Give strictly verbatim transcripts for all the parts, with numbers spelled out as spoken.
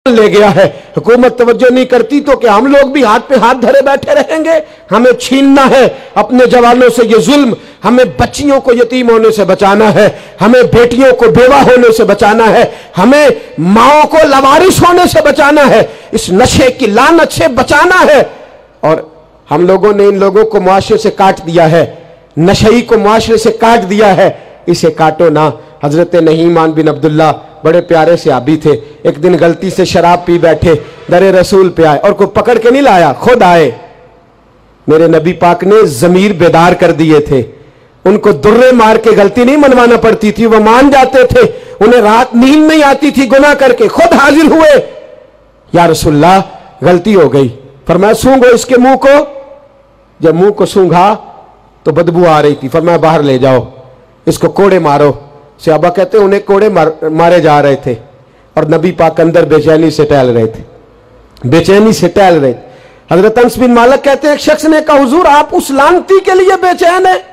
ले गया है। हुकूमत तवज्जो नहीं करती तो क्या हम लोग भी हाथ पे हाथ धरे बैठे रहेंगे? हमें छीनना है अपने जवानों से ये जुल्म, हमें बच्चियों को यतीम होने से बचाना है, हमें बेटियों को बेवा होने से बचाना है, हमें माओ को लवारिस होने से बचाना है, इस नशे की लानत से बचाना है। और हम लोगों ने इन लोगों को मुआशरे से काट दिया है, नशई को मुआशरे से काट दिया है, इसे काटो ना। हजरत नहीमान बिन अब्दुल्ला बड़े प्यारे से आबी थे, एक दिन गलती से शराब पी बैठे, दरे रसूल पे आए और कोई पकड़ के नहीं लाया, खुद आए। मेरे नबी पाक ने जमीर बेदार कर दिए थे, उनको दुर्रे मार के गलती नहीं मनवाना पड़ती थी, वो मान जाते थे, उन्हें रात नींद नहीं आती थी गुनाह करके, खुद हाजिर हुए, या रसूलल्लाह गलती हो गई। फरमाया सूंघो इसके मुंह को। जब मुंह को सूंघा तो बदबू आ रही थी, फरमाया बाहर ले जाओ, इसको कोड़े मारो। सहाबा कहते उन्हें कोड़े मार, मारे जा रहे थे और नबी पाक अंदर बेचैनी से टहल रहे थे, बेचैनी से टहल रहे थे। हजरत अनस बिन मालिक कहते हैं एक शख्स ने कहा हुजूर आप उस लानती के लिए बेचैन है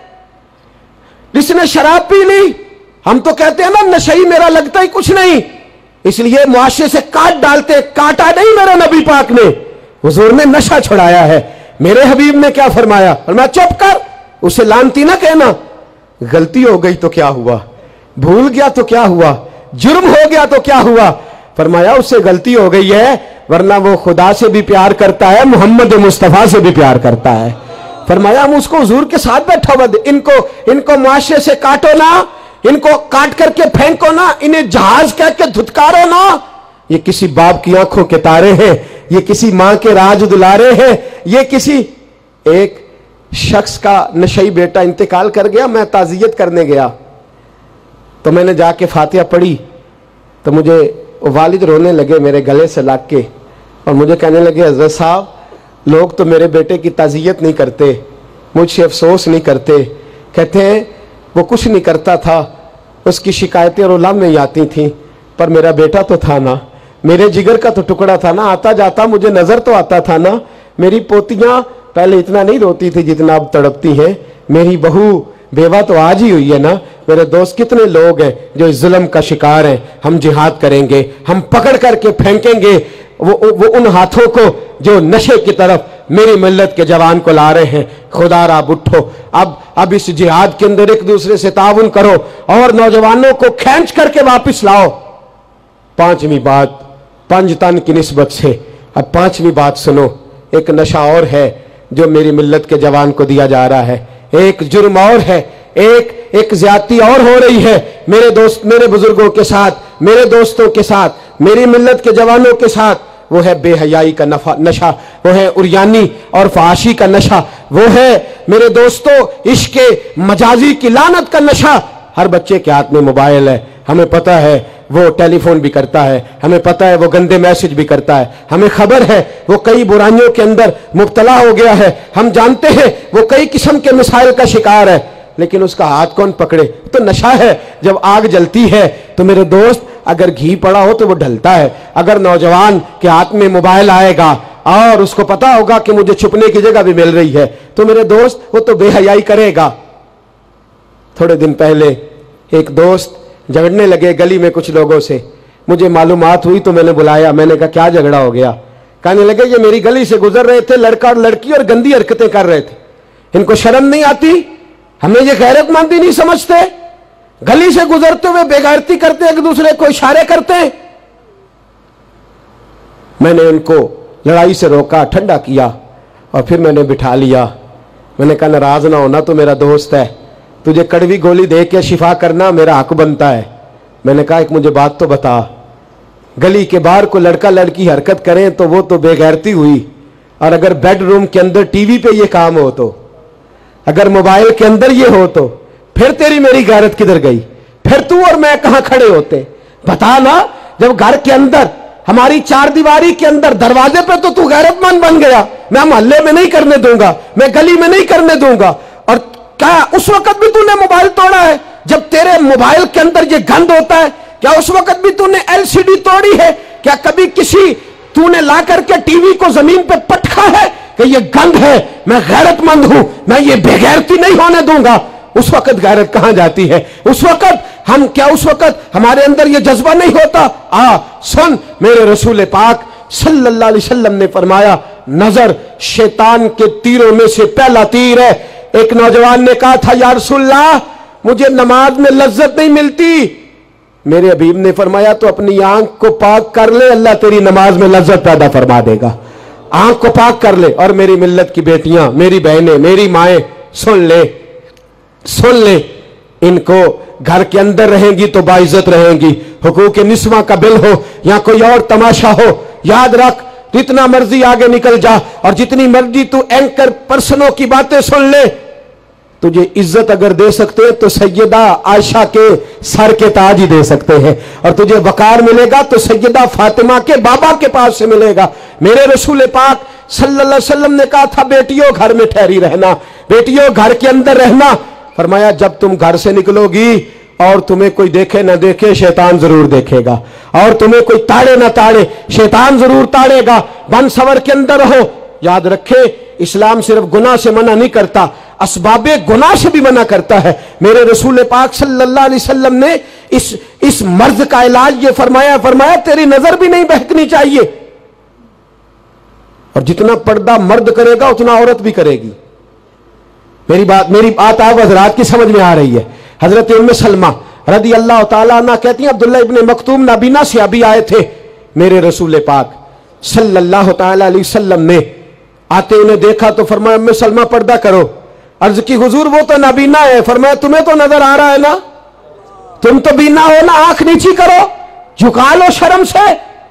जिसने शराब पी ली? हम तो कहते हैं ना नशई मेरा लगता ही कुछ नहीं, इसलिए मुआशरे से काट डालते, काटा नहीं मेरे नबी पाक ने, हुजूर ने नशा छुड़ाया है। मेरे हबीब ने क्या फरमाया? फरमाया चुप कर, उसे लानती ना कहना। गलती हो गई तो क्या हुआ, भूल गया तो क्या हुआ, जुर्म हो गया तो क्या हुआ? फरमाया उससे गलती हो गई है, वरना वो खुदा से भी प्यार करता है, मोहम्मद मुस्तफा से भी प्यार करता है। फरमाया हम उसको हुजूर के साथ बैठा हुआ, इनको इनको मुआशरे से काटो ना, इनको काट करके फेंको ना, इन्हें जहाज कह के धुतकारो ना। ये किसी बाप की आंखों के तारे हैं, ये किसी मां के राज दुलारे हैं, ये किसी एक शख्स का नशई बेटा इंतकाल कर गया, मैं ताजियत करने गया तो मैंने जाके फातिहा पढ़ी तो मुझे वालिद रोने लगे मेरे गले से लाग के और मुझे कहने लगे हजरत साहब लोग तो मेरे बेटे की ताजियत नहीं करते, मुझसे अफसोस नहीं करते, कहते हैं वो कुछ नहीं करता था, उसकी शिकायतें रोला में ही आती थी, पर मेरा बेटा तो था ना, मेरे जिगर का तो टुकड़ा था ना, आता जाता मुझे नजर तो आता था ना। मेरी पोतियां पहले इतना नहीं रोती थी जितना अब तड़पती हैं, मेरी बहू बेवा तो आज ही हुई है ना। मेरे दोस्त कितने लोग हैं जो इस जुल्म का शिकार हैं। हम जिहाद करेंगे, हम पकड़ करके फेंकेंगे वो वो उन हाथों को जो नशे की तरफ मेरी मिल्लत के जवान को ला रहे हैं। खुदा आप उठो, अब अब इस जिहाद के अंदर एक दूसरे से ताउन करो और नौजवानों को खींच करके वापस लाओ। पांचवी बात पंजतन की निस्बत से, अब पांचवी बात सुनो, एक नशा और है जो मेरी मिल्लत के जवान को दिया जा रहा है, एक जुर्म और है, एक एक ज्यादती और हो रही है मेरे दोस्त, मेरे बुजुर्गों के साथ, मेरे दोस्तों के साथ, मेरी मिल्लत के जवानों के साथ। वो है बेहयाई का नफा नशा, वो है उरियानी और फहाशी का नशा, वो है मेरे दोस्तों इश्क मजाजी की लानत का नशा। हर बच्चे के हाथ में मोबाइल है, हमें पता है वो टेलीफोन भी करता है, हमें पता है वो गंदे मैसेज भी करता है, हमें खबर है वो कई बुराइयों के अंदर मुब्तला हो गया है, हम जानते हैं वो कई किस्म के मिसाइल का शिकार है, लेकिन उसका हाथ कौन पकड़े? तो नशा है। जब आग जलती है तो मेरे दोस्त अगर घी पड़ा हो तो वो ढलता है। अगर नौजवान के हाथ में मोबाइल आएगा और उसको पता होगा कि मुझे छुपने की जगह भी मिल रही है तो मेरे दोस्त वो तो बेहयाई करेगा। थोड़े दिन पहले एक दोस्त झगड़ने लगे गली में कुछ लोगों से, मुझे मालूमात हुई तो मैंने बुलाया, मैंने कहा क्या झगड़ा हो गया? कहने लगे ये मेरी गली से गुजर रहे थे लड़का और लड़की और गंदी हरकतें कर रहे थे, इनको शर्म नहीं आती? हमें ये गैरतमंदी नहीं समझते? गली से गुजरते हुए बेगैरती करते, एक दूसरे को इशारे करते। मैंने उनको लड़ाई से रोका, ठंडा किया और फिर मैंने बिठा लिया। मैंने कहा नाराज ना होना, तो मेरा दोस्त है, तुझे कड़वी गोली दे के शिफा करना मेरा हक बनता है। मैंने कहा एक मुझे बात तो बता, गली के बाहर को लड़का लड़की हरकत करें तो वो तो बेगैरती हुई, और अगर बेडरूम के अंदर टीवी पे ये काम हो तो, अगर मोबाइल के अंदर ये हो तो फिर तेरी मेरी गैरत किधर गई? फिर तू और मैं कहां खड़े होते? बता ना। जब घर के अंदर हमारी चार दीवारी के अंदर दरवाजे पे तो तू गैरतमंद बन गया, मैं मोहल्ले में नहीं करने दूंगा, मैं गली में नहीं करने दूंगा। और क्या उस वक्त भी तूने मोबाइल तोड़ा है जब तेरे मोबाइल के अंदर ये गंद होता है? क्या उस वक्त भी तूने एलसीडी तोड़ी है? क्या कभी किसी तूने ला करके टीवी को जमीन पे पटका है कि ये गंद है, मैं गैरतमंद हूं, मैं ये बेगैरती नहीं होने दूंगा? उस वक्त गैरत कहां जाती है? उस वक्त हम क्या उस वक्त हमारे अंदर ये जज्बा नहीं होता? आ सुन, मेरे रसूल पाक सल्लल्लाहु अलैहि वसल्लम ने फरमाया, नजर शैतान के तीरों में से पहला तीर है। एक नौजवान ने कहा था, या रसूलल्लाह मुझे नमाज में लज्जत नहीं मिलती। मेरे हबीब ने फरमाया, तो अपनी आंख को पाक कर ले, अल्लाह तेरी नमाज में लज्जत पैदा फरमा देगा। आंख को पाक कर ले। और मेरी मिल्लत की बेटियां, मेरी बहनें, मेरी माएं, सुन ले सुन ले, इनको घर के अंदर रहेंगी तो बाइज्जत रहेंगी। हुकूक निस्वा का बिल हो या कोई और तमाशा हो, याद रख, जितना मर्जी आगे निकल जा और जितनी मर्जी तू एंकर पर्सनों की बातें सुन ले, तुझे इज्जत अगर दे सकते हैं तो सैयदा आयशा के सर के ताज ही दे सकते हैं, और तुझे वकार मिलेगा तो सैयदा फातिमा के बाबा के पास से मिलेगा। मेरे रसूल पाक सल्लल्लाहु अलैहि वसल्लम ने कहा था, बेटियों घर में ठहरी रहना, बेटियों घर के अंदर रहना। फरमाया, जब तुम घर से निकलोगी और तुम्हें कोई देखे ना देखे, शैतान जरूर देखेगा, और तुम्हें कोई ताड़े ना ताड़े, शैतान जरूर ताड़ेगा। बन सवर के अंदर रहो। याद रखे, इस्लाम सिर्फ गुनाह से मना नहीं करता, असबाबे गुनाह से भी मना करता है। मेरे रसूल पाक सल्लल्लाहु अलैहि वसल्लम ने इस इस मर्द का इलाज ये फरमाया फरमाया तेरी नजर भी नहीं बहकनी चाहिए। और जितना पर्दा मर्द करेगा उतना औरत भी करेगी। मेरी बात मेरी बात आप हजरात की समझ में आ रही है? हजरत उम्मे सलमा रदी अल्लाह ताला अन्हा कहती हैं, अब्दुल्ला इब्ने मखतूम नाबीना से अभी आए थे, मेरे रसूल पाक सल्लल्लाहु ताला अलैहि वसल्लम ने आते उन्हें देखा तो फरमाया, उम्मे सलमा पर्दा करो। अर्ज की, हुजूर वो तो नाबीना है। फरमाया, तुम्हें तो नजर आ रहा है ना, तुम तो बीना हो ना, आंख नीची करो, झुका लो शर्म से।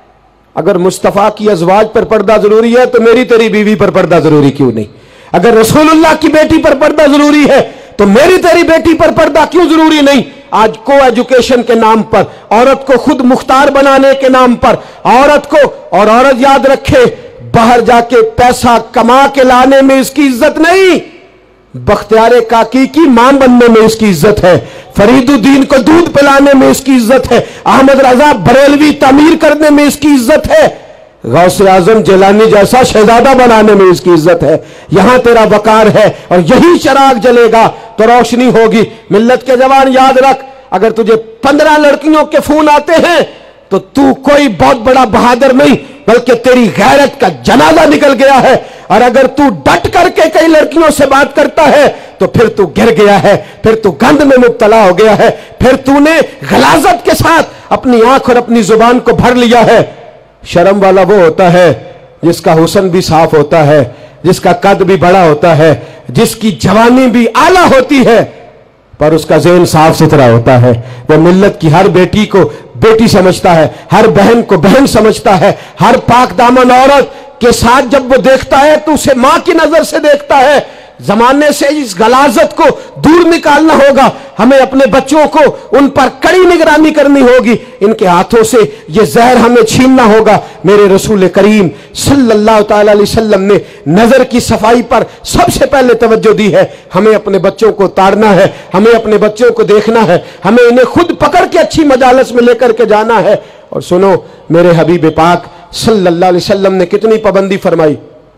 अगर मुस्तफा की अजवाज पर पर्दा जरूरी है तो मेरी तेरी बीवी पर पर्दा जरूरी क्यों नहीं? अगर रसूलुल्लाह की बेटी पर पर्दा जरूरी है तो मेरी तेरी बेटी पर पर्दा क्यों जरूरी नहीं? आज को एजुकेशन के नाम पर, औरत को खुद मुख्तार बनाने के नाम पर, औरत को, और औरत याद रखे, बाहर जाके पैसा कमा के लाने में इसकी इज्जत नहीं, बख्तियार काकी की मां बनने में इसकी इज्जत है, फरीदुद्दीन को दूध पिलाने में इसकी इज्जत है, अहमद रजा बरेलवी तामीर करने में इसकी इज्जत है, गौसे आजम जिलानी जैसा शहजादा बनाने में इसकी इज्जत है। यहां तेरा वकार है और यही चिराग जलेगा तो रोशनी होगी। मिल्लत के जवान याद रख, अगर तुझे पंद्रह लड़कियों के फोन आते हैं तो तू कोई बहुत बड़ा बहादुर नहीं, बल्कि तेरी गैरत का जनाजा निकल गया है। और अगर तू डट करके कई लड़कियों से बात करता है तो फिर तू गिर गया है, फिर तू गंद में मुब्तला हो गया है, फिर तूने गलाजत के साथ अपनी आंख और अपनी जुबान को भर लिया है। शर्म वाला वो होता है जिसका हुस्न भी साफ होता है, जिसका कद भी बड़ा होता है, जिसकी जवानी भी आला होती है, पर उसका ज़हन साफ सुथरा होता है। वो मिल्लत की हर बेटी को बेटी समझता है, हर बहन को बहन समझता है, हर पाक दामन औरत के साथ जब वो देखता है तो उसे मां की नजर से देखता है। जमाने से इस गलाजत को दूर निकालना होगा। हमें अपने बच्चों को उन पर कड़ी निगरानी करनी होगी। इनके हाथों से ये जहर हमें छीनना होगा। मेरे रसूल करीम सल्लल्लाहु ताला अलैहि वसल्लम ने नजर की सफाई पर सबसे पहले तवज्जो दी है। हमें अपने बच्चों को ताड़ना है, हमें अपने बच्चों को देखना है, हमें इन्हें खुद पकड़ के अच्छी मजालस में लेकर के जाना है। और सुनो, मेरे हबीब पाक सल्लल्लाहु अलैहि वसल्लम ने कितनी पाबंदी फरमाई।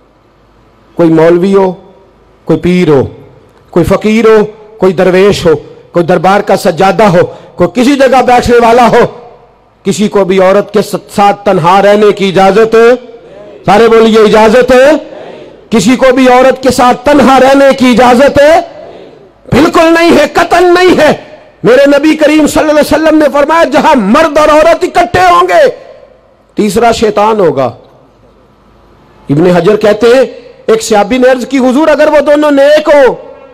कोई मौलवी हो, कोई पीर हो, कोई फकीर हो, कोई दरवेश हो, कोई दरबार का सज्जादा हो, कोई किसी जगह बैठने वाला हो, किसी को भी औरत के साथ तन्हा रहने की इजाजत है? सारे बोलिए, इजाजत है? किसी को भी औरत के साथ तन्हा रहने की इजाजत है? बिल्कुल नहीं है, कतन नहीं है। मेरे नबी करीम सल्लल्लाहु अलैहि वसल्लम ने फरमाया, जहां मर्द और औरत इकट्ठे होंगे तीसरा शैतान होगा। इब्ने हजर कहते हैं, एक सहाबी ने अर्ज की, हुजूर अगर वो दोनों नेक हो,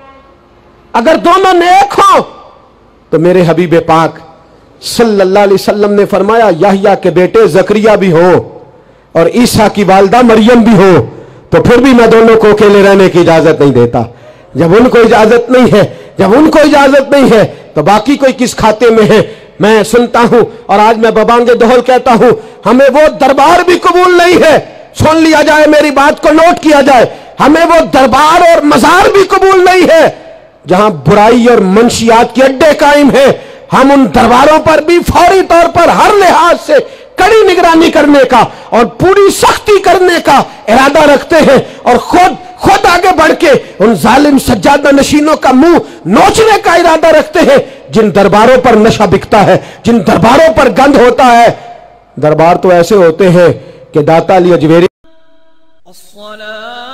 अगर दोनों नेक हो तो मेरे हबीब पाक सल्लल्लाहु अलैहि वसल्लम ने फरमाया, याह्या के बेटे जकरिया भी हो और ईसा की वालदा मरियम भी हो, तो फिर भी मैं दोनों को अकेले रहने की इजाजत नहीं देता। जब उनको इजाजत नहीं है, जब उनको इजाजत नहीं है तो बाकी कोई किस खाते में है? मैं सुनता हूं और आज मैं बबांगे दोहल कहता हूं, हमें वो दरबार भी कबूल नहीं है। सुन लिया जाए, मेरी बात को नोट किया जाए, हमें वो दरबार और मजार भी कबूल नहीं है जहां बुराई और मंशियात के अड्डे कायम है। हम उन दरबारों पर भी फौरी तौर पर हर लिहाज से कड़ी निगरानी करने का और पूरी सख्ती करने का इरादा रखते हैं। और खुद खुद آگے بڑھ کے ان ظالم سجادہ نشینوں کا منہ نوچنے کا ارادہ رکھتے ہیں جن درباروں پر نشہ بکتا ہے، جن درباروں پر گند ہوتا ہے۔ دربار تو ایسے ہوتے ہیں کہ داتا علی اجویری